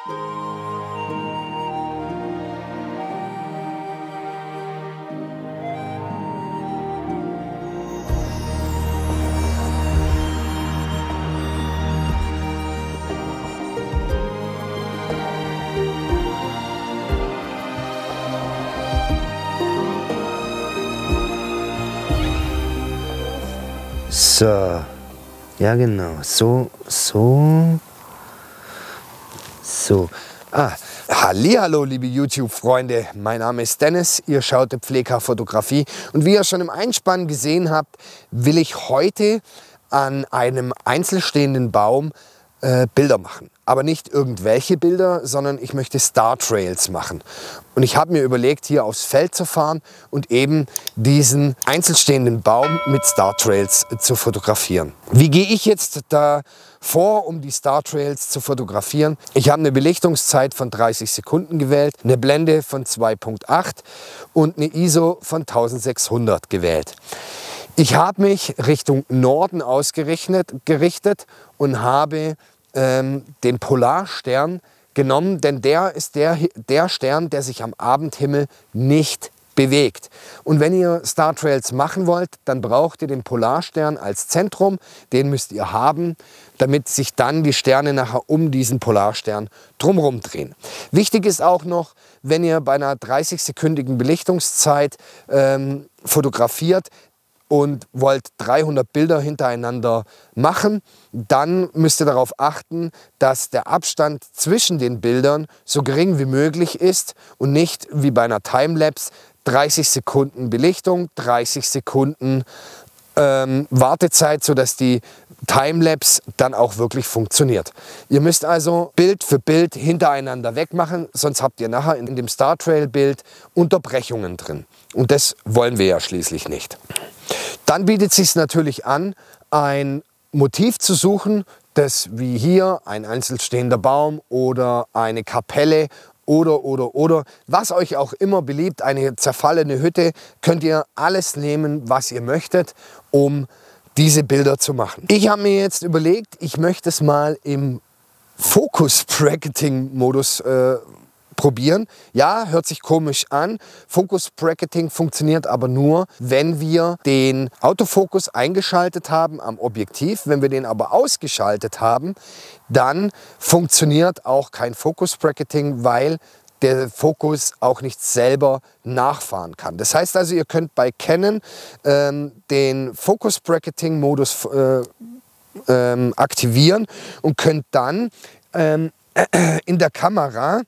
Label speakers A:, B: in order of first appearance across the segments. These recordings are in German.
A: So, ja genau, so. Hallihallo liebe YouTube-Freunde, mein Name ist Dennis, ihr schaut Pfleger Fotografie und wie ihr schon im Einspann gesehen habt, will ich heute an einem einzelstehenden Baum Bilder machen. Aber nicht irgendwelche Bilder, sondern ich möchte Star Trails machen. Und ich habe mir überlegt, hier aufs Feld zu fahren und eben diesen einzelstehenden Baum mit Star Trails zu fotografieren. Wie gehe ich jetzt da vor, um die Star Trails zu fotografieren? Ich habe eine Belichtungszeit von 30 Sekunden gewählt, eine Blende von 2.8 und eine ISO von 1600 gewählt. Ich habe mich Richtung Norden gerichtet und habe den Polarstern genommen, denn der ist der Stern, der sich am Abendhimmel nicht bewegt. Und wenn ihr Star Trails machen wollt, dann braucht ihr den Polarstern als Zentrum. Den müsst ihr haben, damit sich dann die Sterne nachher um diesen Polarstern drumherum drehen. Wichtig ist auch noch, wenn ihr bei einer 30-sekündigen Belichtungszeit fotografiert, und wollt 300 Bilder hintereinander machen, dann müsst ihr darauf achten, dass der Abstand zwischen den Bildern so gering wie möglich ist und nicht wie bei einer Timelapse 30 Sekunden Belichtung, 30 Sekunden Wartezeit, sodass die Timelapse dann auch wirklich funktioniert. Ihr müsst also Bild für Bild hintereinander wegmachen, sonst habt ihr nachher in dem Star Trail Bild Unterbrechungen drin. Und das wollen wir ja schließlich nicht. Dann bietet es sich natürlich an, ein Motiv zu suchen, das wie hier ein einzelstehender Baum oder eine Kapelle oder was euch auch immer beliebt, eine zerfallene Hütte, könnt ihr alles nehmen, was ihr möchtet, um diese Bilder zu machen. Ich habe mir jetzt überlegt, ich möchte es mal im Focus-Bracketing-Modus probieren. Ja, hört sich komisch an. Focus Bracketing funktioniert aber nur, wenn wir den Autofokus eingeschaltet haben am Objektiv. Wenn wir den aber ausgeschaltet haben, dann funktioniert auch kein Focus Bracketing, weil der Fokus auch nicht selber nachfahren kann. Das heißt also, ihr könnt bei Canon den Focus Bracketing Modus aktivieren und könnt dann in der Kamera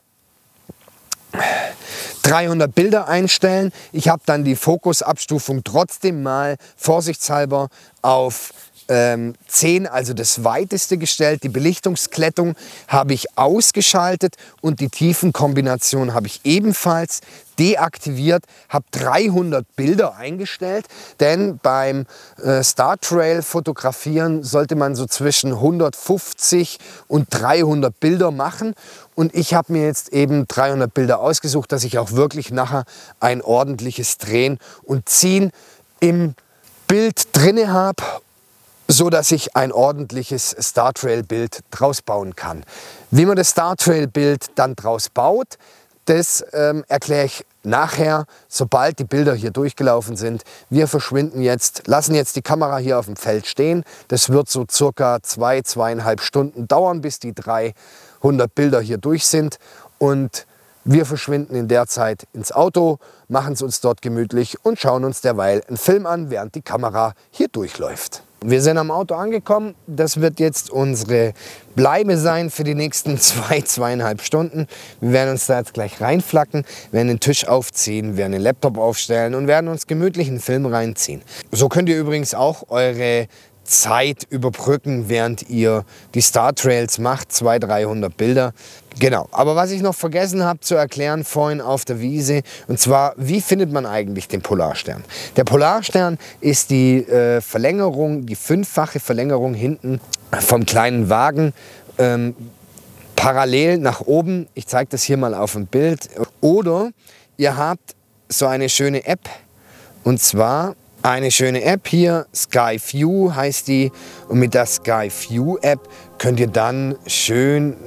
A: 300 Bilder einstellen. Ich habe dann die Fokusabstufung trotzdem mal vorsichtshalber auf 10, also das weiteste gestellt. Die Belichtungsklettung habe ich ausgeschaltet und die Tiefenkombination habe ich ebenfalls deaktiviert, habe 300 Bilder eingestellt, denn beim Star Trail fotografieren sollte man so zwischen 150 und 300 Bilder machen und ich habe mir jetzt eben 300 Bilder ausgesucht, dass ich auch wirklich nachher ein ordentliches Drehen und Ziehen im Bild drinne habe, so dass ich ein ordentliches Star Trail Bild draus bauen kann. Wie man das Star Trail Bild dann draus baut, das erkläre ich nachher, sobald die Bilder hier durchgelaufen sind. Wir verschwinden jetzt, lassen jetzt die Kamera hier auf dem Feld stehen. Das wird so circa 2,5 Stunden dauern, bis die 300 Bilder hier durch sind. Und wir verschwinden in der Zeit ins Auto, machen es uns dort gemütlich und schauen uns derweil einen Film an, während die Kamera hier durchläuft. Wir sind am Auto angekommen. Das wird jetzt unsere Bleibe sein für die nächsten 2,5 Stunden. Wir werden uns da jetzt gleich reinflacken, werden den Tisch aufziehen, werden den Laptop aufstellen und werden uns gemütlich einen Film reinziehen. So könnt ihr übrigens auch eure Zeit überbrücken, während ihr die Star Trails macht, 200-300 Bilder. Genau, aber was ich noch vergessen habe zu erklären vorhin auf der Wiese, und zwar, wie findet man eigentlich den Polarstern? Der Polarstern ist die Verlängerung, die 5-fache Verlängerung hinten vom kleinen Wagen, parallel nach oben. Ich zeige das hier mal auf dem Bild. Oder ihr habt so eine schöne App, und zwar eine schöne App hier, Sky View heißt die, und mit der Sky View App könnt ihr dann schön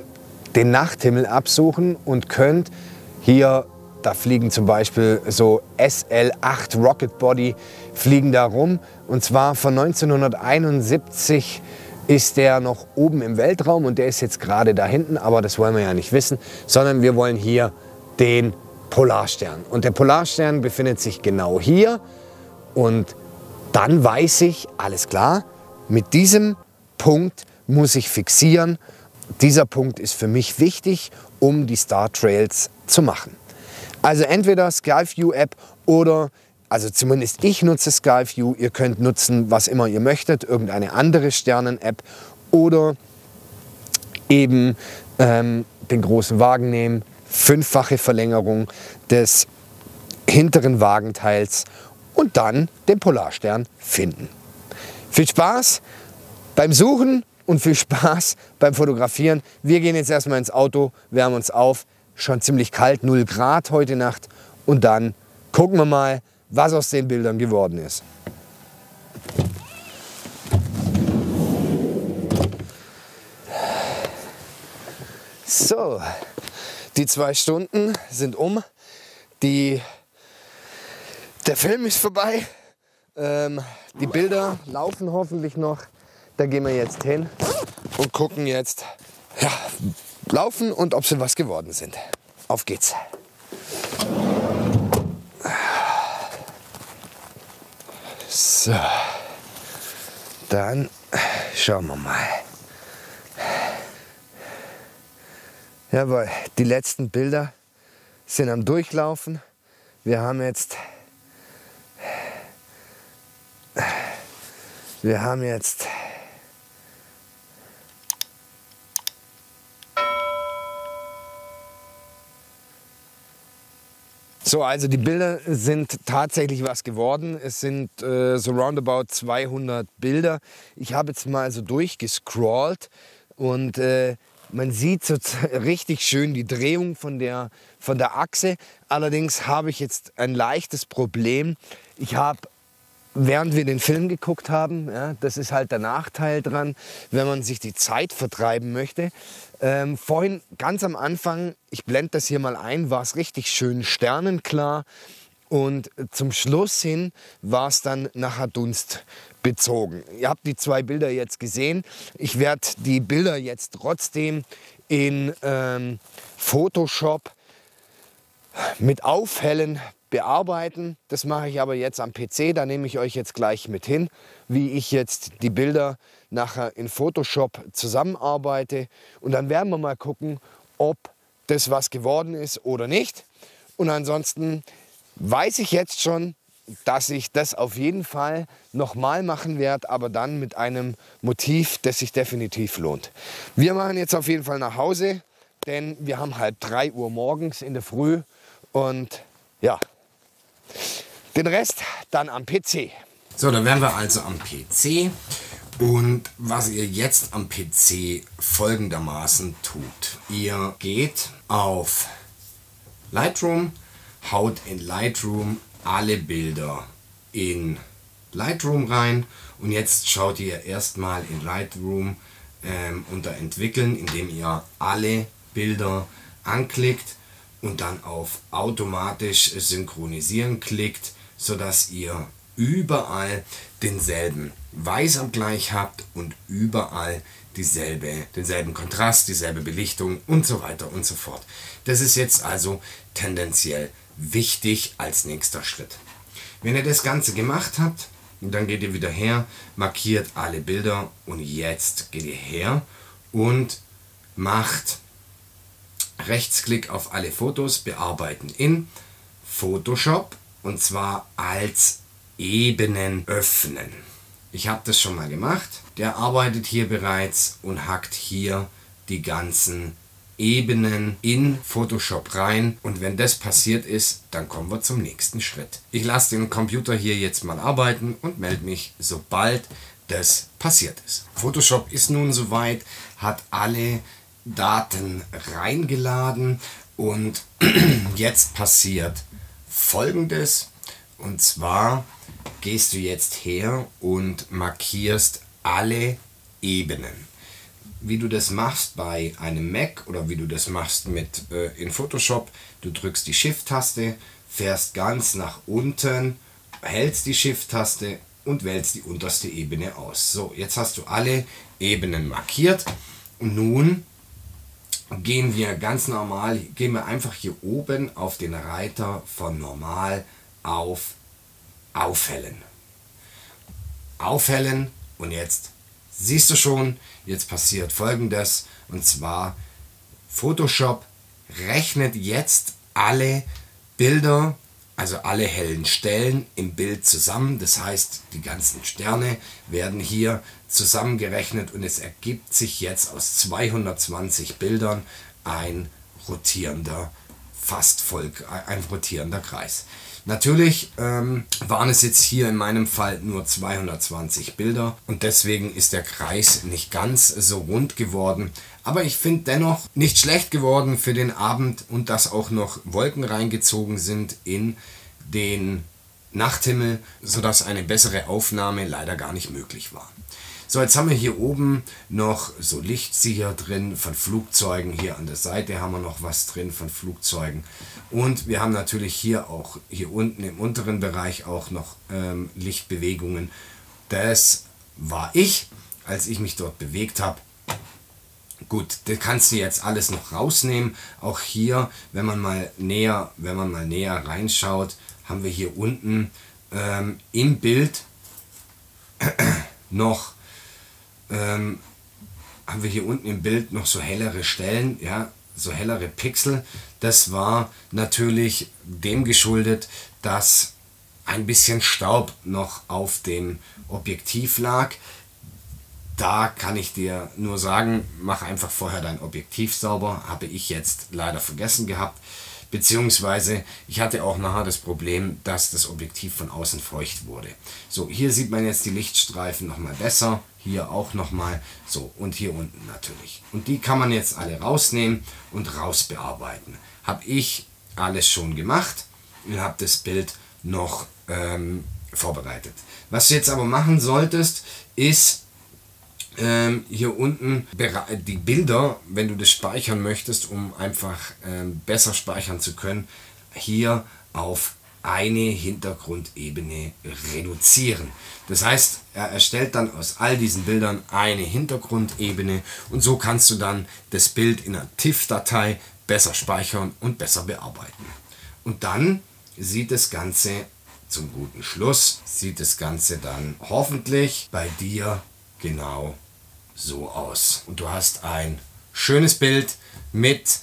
A: den Nachthimmel absuchen und könnt hier, da fliegen zum Beispiel so SL-8 Rocket Body, fliegen da rum. Und zwar von 1971 ist der noch oben im Weltraum und der ist jetzt gerade da hinten, aber das wollen wir ja nicht wissen, sondern wir wollen hier den Polarstern. Und der Polarstern befindet sich genau hier und dann weiß ich, alles klar, mit diesem Punkt muss ich fixieren. Dieser Punkt ist für mich wichtig, um die Star Trails zu machen. Also entweder Skyview App oder, also zumindest ich nutze Skyview, ihr könnt nutzen, was immer ihr möchtet, irgendeine andere Sternen-App oder eben den großen Wagen nehmen, 5-fache Verlängerung des hinteren Wagenteils und dann den Polarstern finden. Viel Spaß beim Suchen und viel Spaß beim Fotografieren. Wir gehen jetzt erstmal ins Auto, wärmen uns auf. Schon ziemlich kalt, 0 Grad heute Nacht. Und dann gucken wir mal, was aus den Bildern geworden ist. So, die 2 Stunden sind um. Der Film ist vorbei. Die Bilder laufen hoffentlich noch. Da gehen wir jetzt hin und gucken jetzt, ja, laufen und ob sie was geworden sind. Auf geht's. So, dann schauen wir mal. Jawohl, die letzten Bilder sind am Durchlaufen. Wir haben jetzt so, also die Bilder sind tatsächlich was geworden. Es sind so roundabout 200 Bilder. Ich habe jetzt mal so durchgescrollt und man sieht so richtig schön die Drehung von der Achse. Allerdings habe ich jetzt ein leichtes Problem. Ich habe, während wir den Film geguckt haben, ja, das ist halt der Nachteil dran, wenn man sich die Zeit vertreiben möchte. Vorhin ganz am Anfang, ich blende das hier mal ein, war es richtig schön sternenklar und zum Schluss hin war es dann nachher dunstbezogen. Ihr habt die 2 Bilder jetzt gesehen. Ich werde die Bilder jetzt trotzdem in Photoshop mit Aufhellen bearbeiten. Das mache ich aber jetzt am PC, da nehme ich euch jetzt gleich mit hin, wie ich jetzt die Bilder nachher in Photoshop zusammenarbeite. Und dann werden wir mal gucken, ob das was geworden ist oder nicht. Und ansonsten weiß ich jetzt schon, dass ich das auf jeden Fall nochmal machen werde, aber dann mit einem Motiv, das sich definitiv lohnt. Wir machen jetzt auf jeden Fall nach Hause, denn wir haben halt 3 Uhr morgens in der Früh und ja, den Rest dann am PC.
B: So, dann wären wir also am PC und was ihr jetzt am PC folgendermaßen tut. Ihr geht auf Lightroom, haut in Lightroom alle Bilder in Lightroom rein und jetzt schaut ihr erstmal in Lightroom unter Entwickeln, indem ihr alle Bilder anklickt und dann auf automatisch synchronisieren klickt, sodass ihr überall denselben Weißabgleich habt und überall denselben Kontrast, dieselbe Belichtung und so weiter und so fort. Das ist jetzt also tendenziell wichtig als nächster Schritt. Wenn ihr das Ganze gemacht habt, dann geht ihr wieder her, markiert alle Bilder und jetzt geht ihr her und macht Rechtsklick auf alle Fotos, bearbeiten in Photoshop und zwar als Ebenen öffnen. Ich habe das schon mal gemacht. Der arbeitet hier bereits und hackt hier die ganzen Ebenen in Photoshop rein und wenn das passiert ist, dann kommen wir zum nächsten Schritt. Ich lasse den Computer hier jetzt mal arbeiten und melde mich, sobald das passiert ist. Photoshop ist nun soweit, hat alle Daten reingeladen und jetzt passiert Folgendes, und zwar gehst du jetzt her und markierst alle Ebenen. wie du das machst bei einem Mac oder wie du das machst in Photoshop. Du drückst die Shift-Taste, fährst ganz nach unten, hältst die Shift-Taste und wählst die unterste Ebene aus. So, jetzt hast du alle Ebenen markiert und nun gehen wir ganz normal, gehen wir einfach hier oben auf den Reiter von Normal auf Aufhellen. Aufhellen und jetzt siehst du schon, jetzt passiert Folgendes, und zwar Photoshop rechnet jetzt alle Bilder, also alle hellen Stellen im Bild zusammen. Das heißt, die ganzen Sterne werden hier zusammengerechnet und es ergibt sich jetzt aus 220 Bildern ein rotierender Kreis. Natürlich waren es jetzt hier in meinem Fall nur 220 Bilder und deswegen ist der Kreis nicht ganz so rund geworden. Aber ich finde dennoch nicht schlecht geworden für den Abend und dass auch noch Wolken reingezogen sind in den Nachthimmel, sodass eine bessere Aufnahme leider gar nicht möglich war. So, jetzt haben wir hier oben noch so Lichtzieher drin von Flugzeugen. Hier an der Seite haben wir noch was drin von Flugzeugen. Und wir haben natürlich hier unten im unteren Bereich auch noch Lichtbewegungen. Das war ich, als ich mich dort bewegt habe. Gut, das kannst du jetzt alles noch rausnehmen. Auch hier, wenn man mal näher reinschaut, haben wir hier unten im Bild noch so hellere Stellen, ja, so hellere Pixel. Das war natürlich dem geschuldet, dass ein bisschen Staub noch auf dem Objektiv lag. Da kann ich dir nur sagen, mach einfach vorher dein Objektiv sauber. Habe ich jetzt leider vergessen gehabt. Beziehungsweise ich hatte auch nachher das Problem, dass das Objektiv von außen feucht wurde. So, hier sieht man jetzt die Lichtstreifen nochmal besser. Hier auch nochmal. So, und hier unten natürlich. Und die kann man jetzt alle rausnehmen und rausbearbeiten. Habe ich alles schon gemacht und habe das Bild noch vorbereitet. Was du jetzt aber machen solltest, ist hier unten die Bilder, wenn du das speichern möchtest, um einfach besser speichern zu können, hier auf eine Hintergrundebene reduzieren. Das heißt, er erstellt dann aus all diesen Bildern eine Hintergrundebene und so kannst du dann das Bild in einer TIFF-Datei besser speichern und besser bearbeiten. Und dann sieht das Ganze zum guten Schluss, sieht das Ganze dann hoffentlich bei dir genau so aus. Und du hast ein schönes Bild mit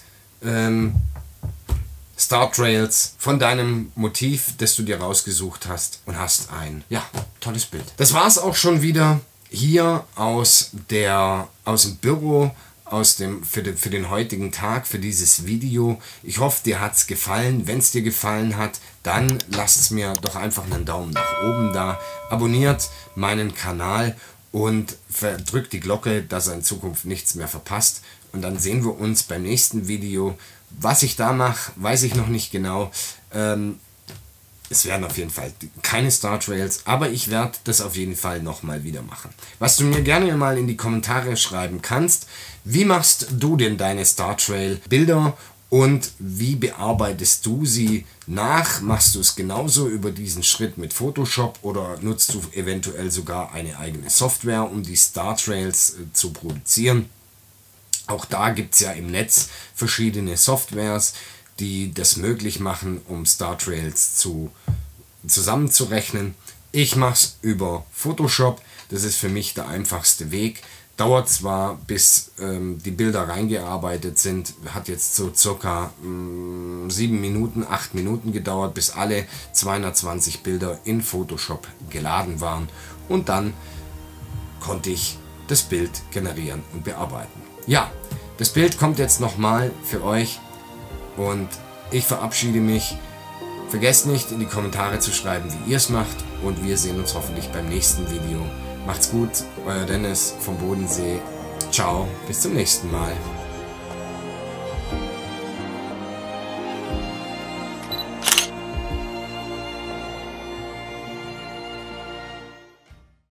B: Star Trails von deinem Motiv, das du dir rausgesucht hast, und hast ein, ja, tolles Bild. Das war es auch schon wieder hier aus dem Büro, für den heutigen Tag, für dieses Video. Ich hoffe, dir hat es gefallen. Wenn es dir gefallen hat, dann lasst mir doch einfach einen Daumen nach oben da. Abonniert meinen Kanal und drückt die Glocke, dass ihr in Zukunft nichts mehr verpasst. Und dann sehen wir uns beim nächsten Video. Was ich da mache, weiß ich noch nicht genau. Es werden auf jeden Fall keine Star Trails, aber ich werde das auf jeden Fall nochmal wieder machen. Was du mir gerne mal in die Kommentare schreiben kannst, wie machst du denn deine Star Trail Bilder und wie bearbeitest du sie nach? Machst du es genauso über diesen Schritt mit Photoshop oder nutzt du eventuell sogar eine eigene Software, um die Star Trails zu produzieren? Auch da gibt es ja im Netz verschiedene Softwares, die das möglich machen, um Star Trails zusammenzurechnen. Ich mache es über Photoshop, das ist für mich der einfachste Weg. Dauert zwar, bis die Bilder reingearbeitet sind, hat jetzt so circa 7 Minuten, 8 Minuten gedauert, bis alle 220 Bilder in Photoshop geladen waren. Und dann konnte ich das Bild generieren und bearbeiten. Ja, das Bild kommt jetzt nochmal für euch. Und ich verabschiede mich. Vergesst nicht, in die Kommentare zu schreiben, wie ihr es macht. Und wir sehen uns hoffentlich beim nächsten Video. Macht's gut, euer Dennis vom Bodensee. Ciao, bis zum nächsten Mal.